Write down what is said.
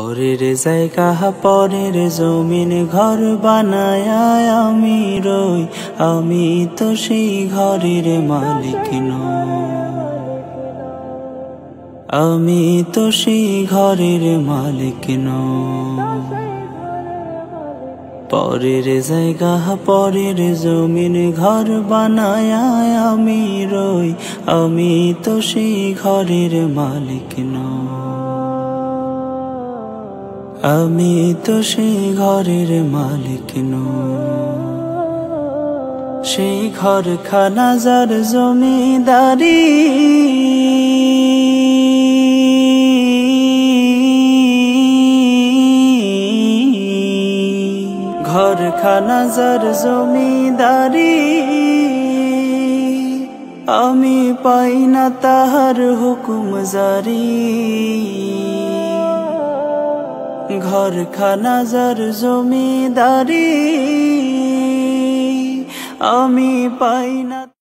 পরের জায়গা পরের জমিন ঘর বানায় আমি রই, আমি তো সেই ঘরের মালিক নই, আমি তো সেই ঘরের মালিক নই। পরের জায়গা পরের জমিন ঘর বানায় আমি রই, আমি তো সেই ঘরের মালিক নই, আমি তো সেই ঘরের মালিক নই। সেই ঘরখানা যার জমিদারি, ঘরখানা যার জমিদারি, আমি পাই না তাহার হুকুম জারি। ঘরখানা যার জমিদারি, আমি পাই না।